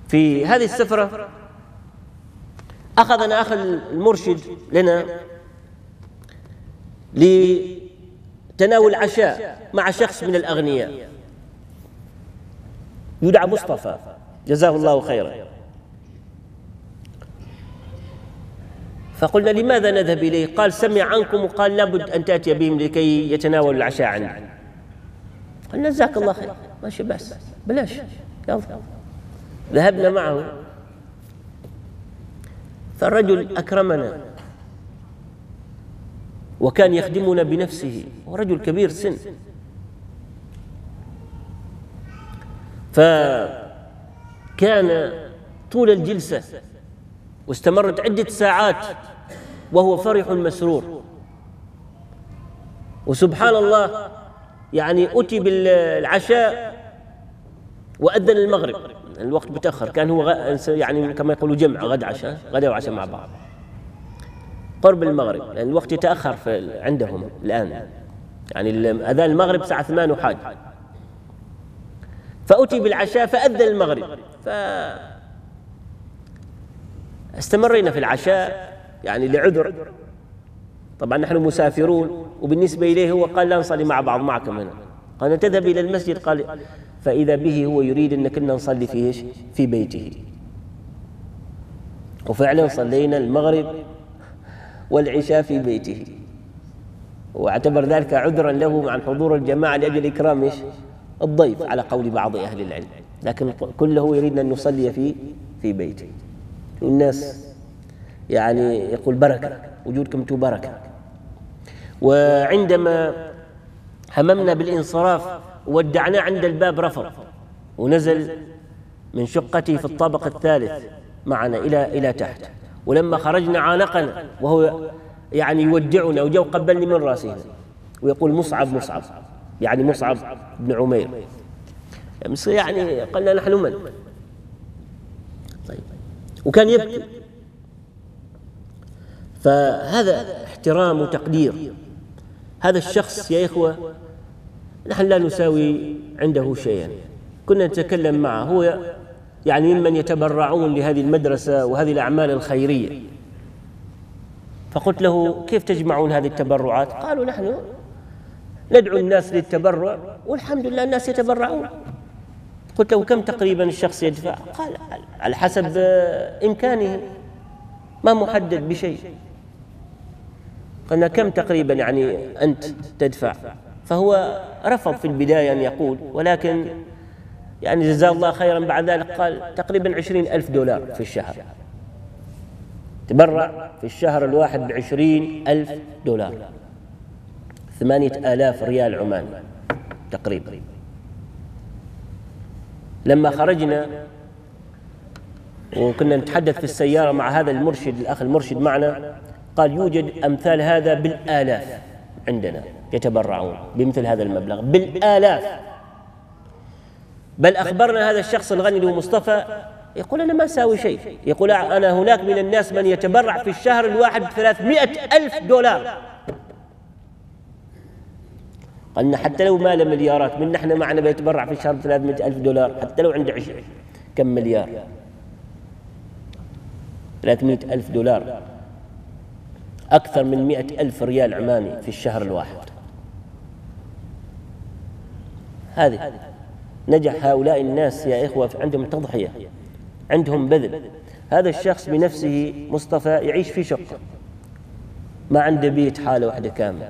في هذه السفرة أخذ المرشد لنا لتناول عشاء مع شخص من الأغنياء يدعى مصطفى جزاه الله خيرا. فقلنا لماذا نذهب إليه؟ قال سمع عنكم وقال لابد أن تأتي بهم لكي يتناولوا العشاء عندي. قلنا جزاك الله خير، ماشي بأس، بلاش، يلا. ذهبنا معه، فالرجل أكرمنا وكان يخدمنا بنفسه، ورجل كبير سن. فكان طول الجلسة واستمرت عدة ساعات وهو فرح مسرور. وسبحان الله يعني أتي بالعشاء وأذن المغرب، الوقت متأخر، كان هو يعني كما يقولوا جمع غدا وعشاء مع بعض قرب المغرب، لأن الوقت يتأخر عندهم الآن، يعني أذان المغرب الساعة 8 وحاج. فأتي بالعشاء فأذن المغرب، استمرينا في العشاء يعني لعذر، طبعا نحن مسافرون، وبالنسبة إليه هو قال لا نصلي مع بعض معكم هنا. قال تذهب إلى المسجد، قال فإذا به هو يريد أن كنا نصلي في إيش؟ في بيته. وفعلا صلينا المغرب والعشاء في بيته، واعتبر ذلك عذرا له عن حضور الجماعة لأجل إكرام إيش؟ الضيف على قول بعض أهل العلم، لكن كله يريد أن نصلي في بيته. الناس يعني يقول بركة، وجودكم انتم بركة. وعندما هممنا بالانصراف ودعناه عند الباب رفض، ونزل من شقته في الطابق الثالث معنا إلى تحت. ولما خرجنا عانقنا وهو يعني يودعنا، وجو قبلني من راسه ويقول مصعب، يعني مصعب بن عمير، يعني قلنا نحن من؟ طيب، وكان يبكي. فهذا احترام وتقدير. هذا الشخص يا إخوة نحن لا نساوي عنده شيئا، كنا نتكلم معه، هو يعني ممن يتبرعون لهذه المدرسة وهذه الأعمال الخيرية. فقلت له كيف تجمعون هذه التبرعات؟ قالوا نحن ندعو الناس للتبرع والحمد لله الناس يتبرعون. قلت له كم تقريبا الشخص يدفع؟ قال على حسب إمكانه، ما محدد بشيء. قلنا كم تقريبا يعني أنت تدفع؟ فهو رفض في البداية أن يقول، ولكن يعني جزاه الله خيرا بعد ذلك قال تقريبا 20,000 دولار في الشهر، تبرع في الشهر الواحد ب20,000 دولار، 8,000 ريال عماني تقريبا. لما خرجنا وكنا نتحدث في السيارة مع هذا المرشد، الأخ المرشد معنا، قال يوجد أمثال هذا بالآلاف عندنا يتبرعون بمثل هذا المبلغ بالآلاف. بل أخبرنا هذا الشخص الغني اللي هو مصطفى، يقول أنا ما أساوي شيء، يقول أنا هناك من الناس من يتبرع في الشهر الواحد 300,000 دولار. قلنا حتى لو ما له مليارات، من نحن معنا بيتبرع في الشهر 300,000 دولار، حتى لو عنده 20 كم مليار، 300,000 دولار أكثر من 100,000 ريال عماني في الشهر الواحد. هذه نجح هؤلاء الناس يا إخوة، عندهم تضحية، عندهم بذل. هذا الشخص بنفسه مصطفى يعيش في شقة، ما عنده بيت حالة واحدة كاملة،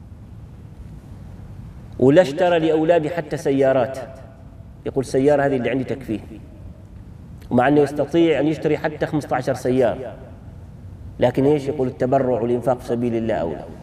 ولا اشترى لأولادي حتى سيارات، يقول سيارة هذه اللي عندي تكفيه، ومع أنه يستطيع أن يشتري حتى 15 سيارة، لكن إيش يقول التبرع والإنفاق في سبيل الله أولى.